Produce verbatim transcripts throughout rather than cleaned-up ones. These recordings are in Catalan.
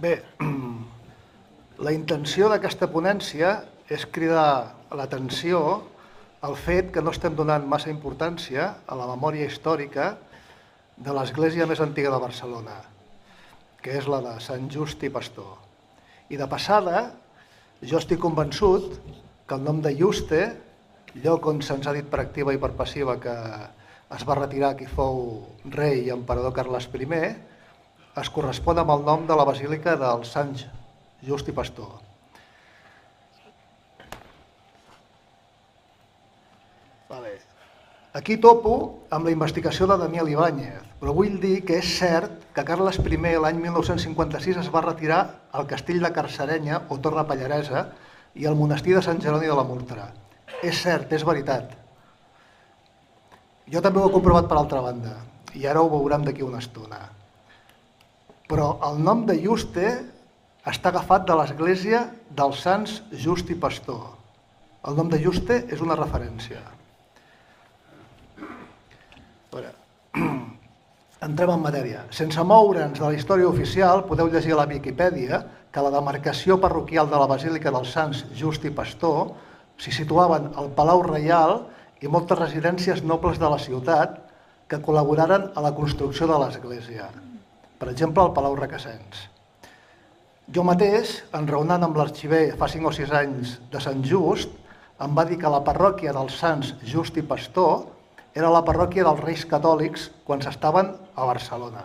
Bé, la intenció d'aquesta ponència és cridar l'atenció al fet que no estem donant massa importància a la memòria històrica de l'església més antiga de Barcelona, que és la de Sant Just i Pastor. I de passada, jo estic convençut que el nom de Juste, lloc on se'ns ha dit per activa i per passiva que es va retirar qui fou rei i emperador Carles primer, es correspon amb el nom de la basílica del Sant Just i Pastor. Vale. Aquí topo amb la investigació de Daniel Ibáñez, però vull dir que és cert que Carles primer l'any mil nou-cents cinquanta-sis es va retirar al castell de Carcerenya o Torre Pallaresa i al monestir de Sant Jeroni de la Murtra. És cert, és veritat. Jo també ho he comprovat per altra banda i ara ho veurem d'aquí una estona. Però el nom de Juste està agafat de l'església dels Sants Just i Pastor. El nom de Juste és una referència. Entrem en matèria. Sense moure'ns de la història oficial, podeu llegir a la Viquipèdia que la demarcació parroquial de la Basílica dels Sants Just i Pastor s'hi situaven el Palau Reial i moltes residències nobles de la ciutat que col·laboraren a la construcció de l'església. Per exemple, el Palau Requesens. Jo mateix, enraonant amb l'arxiver fa cinc o sis anys de Sant Just, em va dir que la parròquia dels Sants Just i Pastor era la parròquia dels Reis Catòlics quan s'estaven a Barcelona.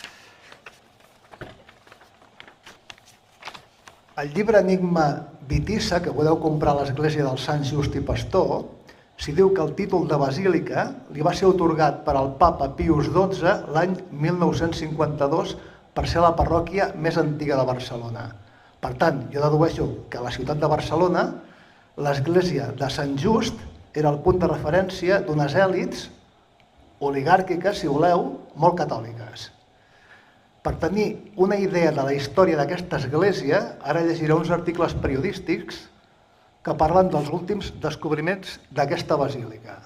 El llibre Enigma Vitissa, que podeu comprar a l'església dels Sants Just i Pastor, s'hi diu que el títol de basílica li va ser atorgat per al papa Pius dotze l'any mil nou-cents cinquanta-dos per ser la parròquia més antiga de Barcelona. Per tant, jo dedueixo que a la ciutat de Barcelona l'església de Sant Just era el punt de referència d'unes èlits oligàrquiques, si voleu, molt catòliques. Per tenir una idea de la història d'aquesta església, ara llegiré uns articles periodístics que parlen dels últims descobriments d'aquesta basílica.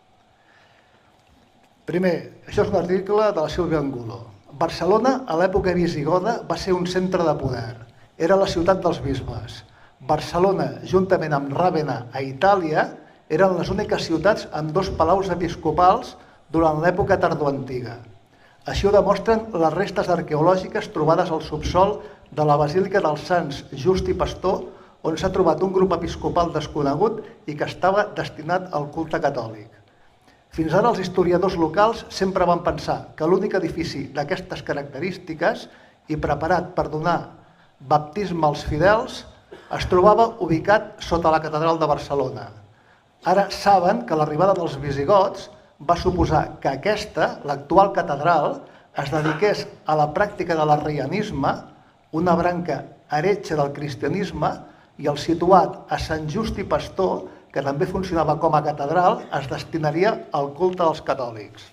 Primer, això és un article de la Sílvia Angulo. Barcelona, a l'època visigoda, va ser un centre de poder. Era la ciutat dels bisbes. Barcelona, juntament amb Ràvena a Itàlia, eren les úniques ciutats amb dos palaus episcopals durant l'època tardoantiga. Així ho demostren les restes arqueològiques trobades al subsòl de la Basílica dels Sants Just i Pastor, on s'ha trobat un grup episcopal desconegut i que estava destinat al culte catòlic. Fins ara els historiadors locals sempre van pensar que l'únic edifici d'aquestes característiques i preparat per donar baptisme als fidels es trobava ubicat sota la catedral de Barcelona. Ara saben que l'arribada dels visigots va suposar que aquesta, l'actual catedral, es dediqués a la pràctica de l'arrianisme, una branca heretge del cristianisme, i el situat a Sant Just i Pastor, que també funcionava com a catedral, es destinaria al culte dels catòlics.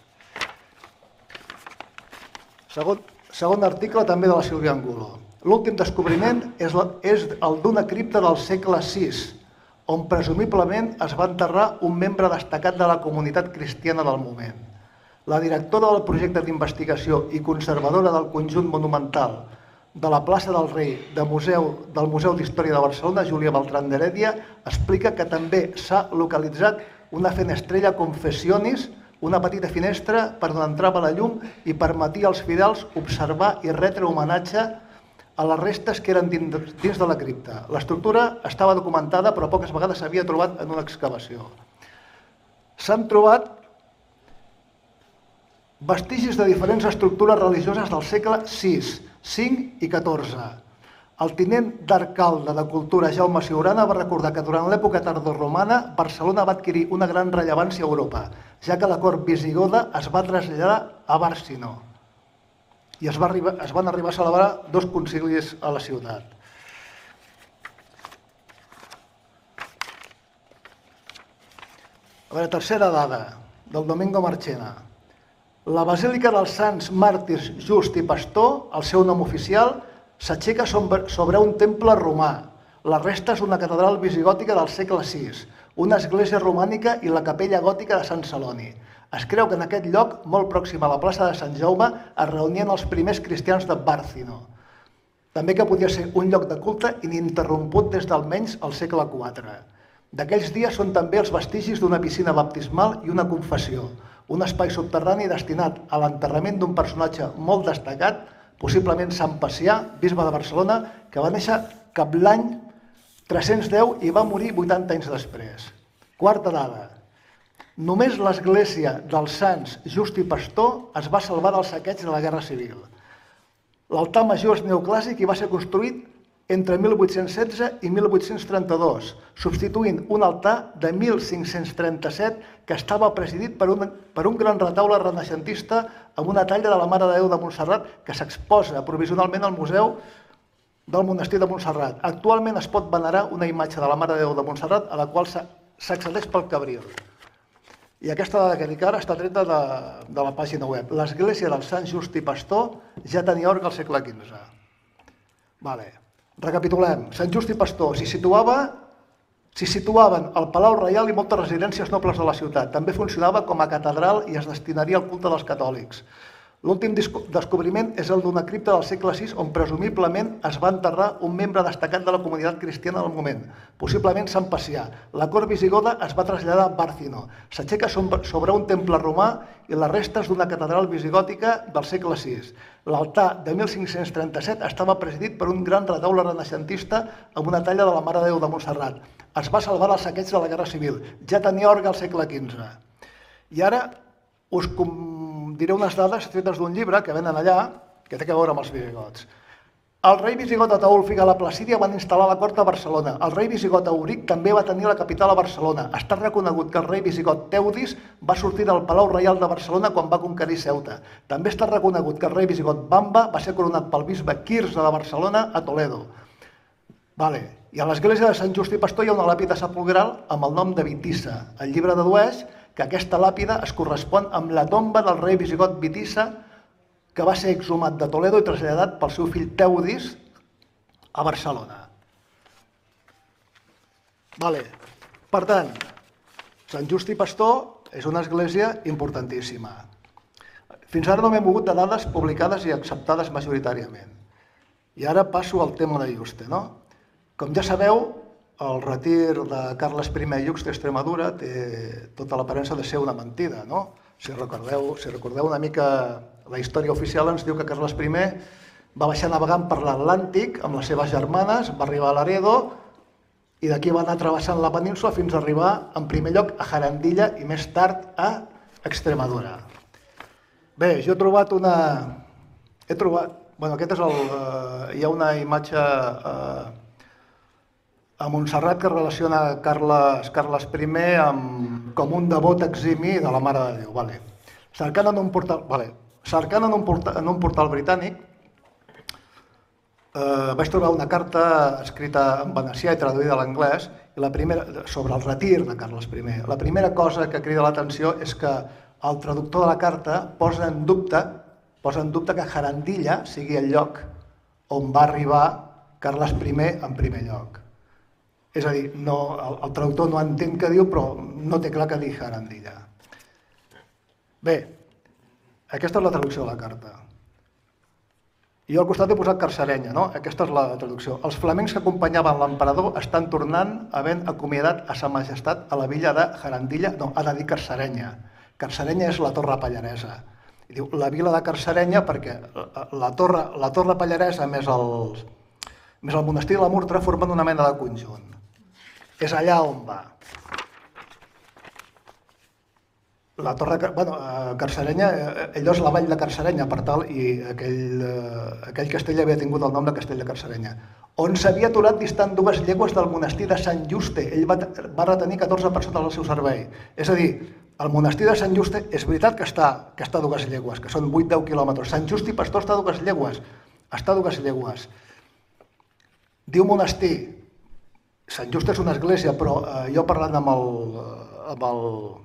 Segon, segon article també de la Sílvia Angulo. L'últim descobriment és el d'una cripta del segle sis, on presumiblement es va enterrar un membre destacat de la comunitat cristiana del moment. La directora del projecte d'investigació i conservadora del conjunt monumental de la plaça del Rei del Museu d'Història de Barcelona, Júlia Beltrán d'Heredia, explica que també s'ha localitzat una fenestrella confessionis, una petita finestra per on entrava la llum i permetia als fidels observar i retre homenatge a les restes que eren dins de la cripta. L'estructura estava documentada, però poques vegades s'havia trobat en una excavació. S'han trobat vestigis de diferents estructures religioses del segle sis, cinc i catorze. El tinent d'alcalde de Cultura, Jaume Siurana, va recordar que durant l'època tardoromana Barcelona va adquirir una gran rellevància a Europa, ja que la cort visigoda es va traslladar a Bàrcino i es, va arribar, es van arribar a celebrar dos concilis a la ciutat. A veure, tercera dada, del Domingo Marchena. La Basílica dels Sants Màrtirs Just i Pastor, el seu nom oficial, s'aixeca sobre un temple romà. La resta és una catedral visigòtica del segle sis, una església romànica i la capella gòtica de Sant Celoni. Es creu que en aquest lloc, molt pròxim a la plaça de Sant Jaume, es reunien els primers cristians de Bàrcino. també que podia ser un lloc de culte ininterromput des d'almenys el segle quatre. D'aquells dies són també els vestigis d'una piscina baptismal i una confessió, un espai subterrani destinat a l'enterrament d'un personatge molt destacat, possiblement Sant Pacià, bisbe de Barcelona, que va néixer cap l'any tres-cents deu i va morir vuitanta anys després. Quarta dada. Només l'església dels Sants Just i Pastor es va salvar del saqueig de la Guerra Civil. L'altar major és neoclàssic i va ser construït entre mil vuit-cents setze i mil vuit-cents trenta-dos, substituint un altar de mil cinc-cents trenta-set que estava presidit per un, per un gran retaule renaixentista amb una talla de la Mare de Déu de Montserrat que s'exposa provisionalment al Museu del Monestir de Montserrat. Actualment es pot venerar una imatge de la Mare de Déu de Montserrat a la qual s'accedeix pel Cabril. I aquesta dada que dic ara està treta de, de la pàgina web. L'església dels Sants Just i Pastor ja tenia orgue al segle quinze. Vale. Recapitulem. Sant Just i Pastor s'hi situava, s'hi situaven el Palau Reial i moltes residències nobles de la ciutat. També funcionava com a catedral i es destinaria al culte dels catòlics. L'últim descobriment és el d'una cripta del segle sis on presumiblement es va enterrar un membre destacat de la comunitat cristiana del moment, possiblement Sant Pacià. La cort visigoda es va traslladar a Bàrcino. S'aixeca sobre un temple romà i les restes d'una catedral visigòtica del segle sis. L'altar de mil cinc-cents trenta-set estava presidit per un gran retaule renaixentista amb una talla de la Mare de Déu de Montserrat. Es va salvar del saqueig de la Guerra Civil. Ja tenia orgue al segle quinze. I ara us diré unes dades tretes d'un llibre que venen allà, que té a veure amb els visigots. El rei visigot Ataülf i la Placídia van instal·lar la cort a Barcelona. El rei visigot Euric també va tenir la capital a Barcelona. Està reconegut que el rei visigot Teudis va sortir del Palau Reial de Barcelona quan va conquerir Ceuta. També està reconegut que el rei visigot Bamba va ser coronat pel bisbe Quirze de Barcelona a Toledo. Vale. I a l'església de Sant Just i Pastor hi ha una làpida sepulcral amb el nom de Vitissa. El llibre dedueix que aquesta làpida es correspon amb la tomba del rei visigot Vitissa que va ser exhumat de Toledo i traslladat pel seu fill Teudis a Barcelona. Vale. Per tant, Sant Just i Pastor és una església importantíssima. Fins ara no m'he mogut de dades publicades i acceptades majoritàriament. I ara passo al tema de Yuste, no? Com ja sabeu, el retir de Carles primer Llucs d'Extremadura té tota l'aparença de ser una mentida, no? Si recordeu, si recordeu una mica la història oficial, ens diu que Carles primer va baixar navegant per l'Atlàntic amb les seves germanes, va arribar a Laredo i d'aquí va anar travessant la península fins a arribar, en primer lloc, a Jarandilla i més tard a Extremadura. Bé, jo he trobat una... He trobat... Bueno, aquest és el... Hi ha una imatge... a Montserrat que relaciona Carles, Carles primer amb, com un devot eximi de la Mare de Déu. Vale. Cercant en un portal, vale. Cercant en un portal, en un portal britànic eh, vaig trobar una carta escrita en venecià i traduïda a l'anglès sobre el retir de Carles primer. La primera cosa que crida l'atenció és que el traductor de la carta posa en dubte, posa en dubte que Jarandilla sigui el lloc on va arribar Carles primer en primer lloc. És a dir, no, el, el traductor no entén què diu, però no té clar què dir Jarandilla. Bé, aquesta és la traducció de la carta. I al costat he posat Carcerenya, no? Aquesta és la traducció. Els flamencs que acompanyaven l'emperador estan tornant havent acomiadat a sa majestat a la villa de Jarandilla, no, ha de dir Carcerenya. Carcerenya és la Torre Pallaresa. I diu la vila de Carcerenya perquè la Torre, la torre Pallaresa més el, més el monestir de la Murtra formen una mena de conjunt. És allà on va. La torre, bueno, Carcerenya, allò és la vall de Carcerenya, per tal, i aquell, aquell castell havia tingut el nom de Castell de Carcerenya, on s'havia aturat distant dues llegües del monestir de Sant Juste. Ell va, va retenir catorze persones al seu servei. És a dir, el monestir de Sant Juste és veritat que està, que està a dues llegües, que són vuit a deu quilòmetres. Sant Just i Pastor està a dues llegües. Està a dues llegües. Diu monestir. Sant Just és una església, però eh, jo parlant amb el, amb el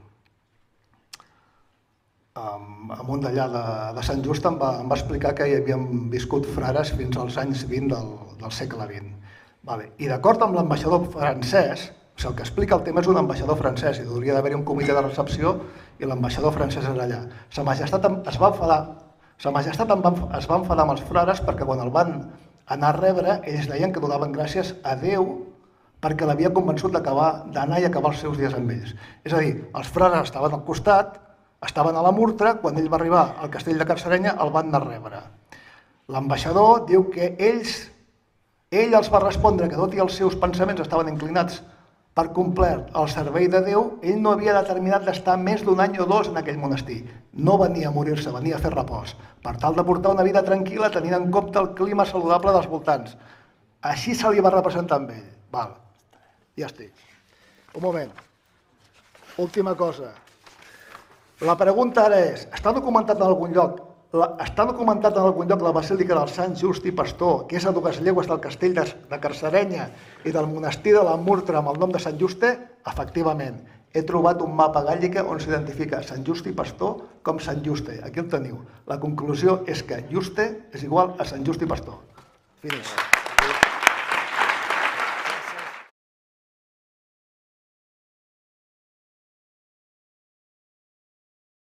amb, amb un d'allà de, de Sant Just em va, em va explicar que hi havien viscut frares fins als anys vint del, del segle vint. Vale. I d'acord amb l'ambaixador francès, o sigui, el que explica el tema és un ambaixador francès i hauria d'haver-hi un comitè de recepció i l'ambaixador francès és allà. Sa majestat es va enfadar, Sa majestat es va enfadar amb els frares perquè quan el van anar a rebre, ells deien que donaven gràcies a Déu perquè l'havia convençut d'anar i acabar els seus dies amb ells. És a dir, els frares estaven al costat, estaven a la Murtra, quan ell va arribar al castell de Carcerenya el van anar a rebre. L'ambaixador diu que ells, ell els va respondre que tot i els seus pensaments estaven inclinats per complet el servei de Déu, ell no havia determinat d'estar més d'un any o dos en aquell monestir. No venia a morir-se, venia a fer repòs, per tal de portar una vida tranquil·la tenint en compte el clima saludable dels voltants. Així se li va representar amb ell. Val, ja estic. Un moment. Última cosa. La pregunta ara és, està documentat en algun lloc està documentat en algun lloc la Basílica del Sant Just i Pastor, que és a dues llegües del castell de Carcerenya i del monestir de la Murtra amb el nom de Sant Juste? Efectivament, he trobat un mapa gàl·lica on s'identifica Sant Just i Pastor com Sant Juste. Aquí el teniu. La conclusió és que Juste és igual a Sant Just i Pastor. Finís.